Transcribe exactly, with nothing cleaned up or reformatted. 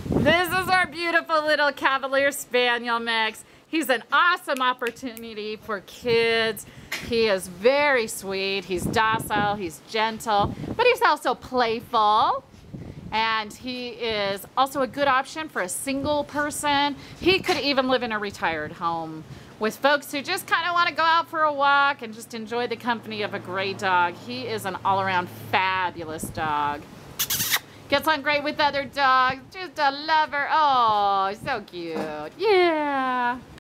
This is our beautiful little Cavalier Spaniel mix. He's an awesome opportunity for kids. He is very sweet. He's docile, he's gentle, but he's also playful. And he is also a good option for a single person. He could even live in a retired home with folks who just kind of want to go out for a walk and just enjoy the company of a great dog. He is an all-around fabulous dog. Gets on great with other dogs. Just a lover. Oh, so cute. Yeah.